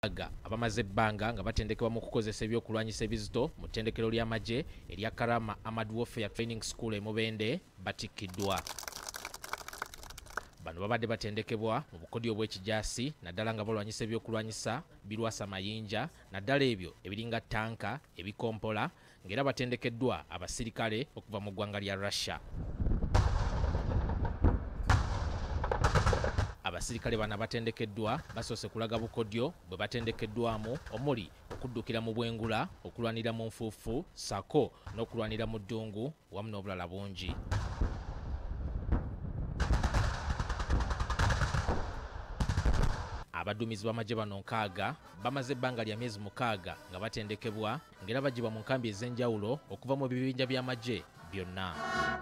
abamaze ebbanga nga batendekebwa mu kukozesa ebyokulwanyisa ebizito mu ttendekero ly'amagye erya Karama Armored Warfare Training School e Mubende batikkiddwa. Bano babadde batendekebwa mu bukodyo obw'ekijaasi naddala nga balwanyisa ebyokulwanyisa birwasa mayinja naddala ebyo ebiringa tanka ebikompola ng'era batendekeddwa abasirikale okuva mu ggwanga lya Russia. Abasirikale bano batendekeddwa basoose kulaga bukodyo bwe batendekeddwamu omuli okuddukira mu bwengula, okulwanira mu nfuufu, sako n'okulwanira mu ddungu wamu n'obulala bungi. Abaduumizi b'amagye bano nkaaga bamaze ebbanga lya myezi 6 nga batendekebwa ng'era bagibwa mu nkambi ez'enjawulo okuva mu bibinja by'amagye byonna.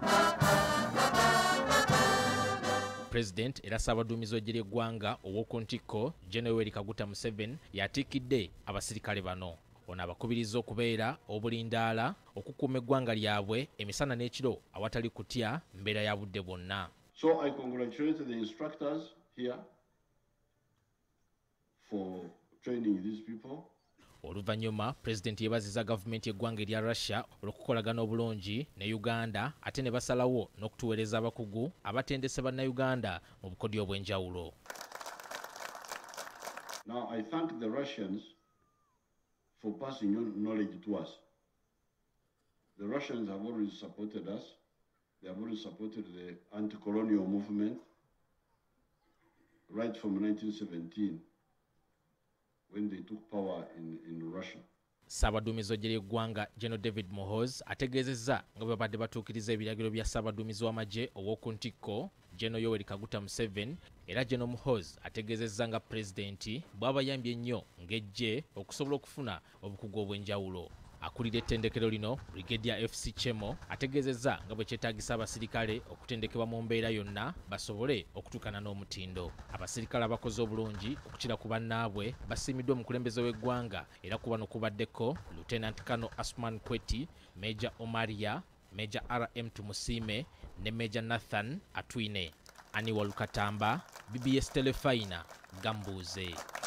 President era Ssaabaduumizi w'eggye ly'eggwanga ow'oku ntikko General Yoweri Kaguta Museveni yatiikidde abasirikale bano. Ono abakubirizza okubeera obulindaala okukuuma eggwanga lyabwe emisana n'ekiro awatali kutya mbeera ya budde bwonna. So I congratulate the instructors here for training these people. Oluvannyuma President yeebazizza gavumenti y'eggwanga erya Russia olw'okukolagana obulungi ne Uganda ate ne basalawo n'okutuweereza abakugu abatendese bannayuganda mu bukodyo obw'enjawulo. Now I thank the Russians for passing on knowledge to us. The Russians have always supported us. They have always supported the anti-colonial movement right from 1917. When they took power in Russia. Ssaabaduumizi w'eggye ly'eggwanga General David Muhoozi ategeezezza nga bwe babadde batuukiriza ebiragiro bya Ssaabaduumizi w'amagye ow'oku ntikko General Yoweri Kaguta Museveni era General Muhoozi ategeezezza nga Pulezidenti bw'abayambye ennyo ng'eggye okusobola okufuna obukugu obw'enjawulo. Akulira ettendekero lino Brigadier FC Chemo ategeezezza nga bwe kyetaagisa abasirikale okutendekebwa mu mbeera yonna basobole okutuukana n'omutindo. Abasirikale abakoze obulungi okukira ku bannaabwe basiimiddwa omukulembeze w'eggwanga era ku bano kubaddeko Lieutenant Colonel Asman Kweti, Major Omaria, Major RM Tumusiime ne Major Nathan Atwine. Ani Walukatamba, BBS Telefaina, Gambuuze.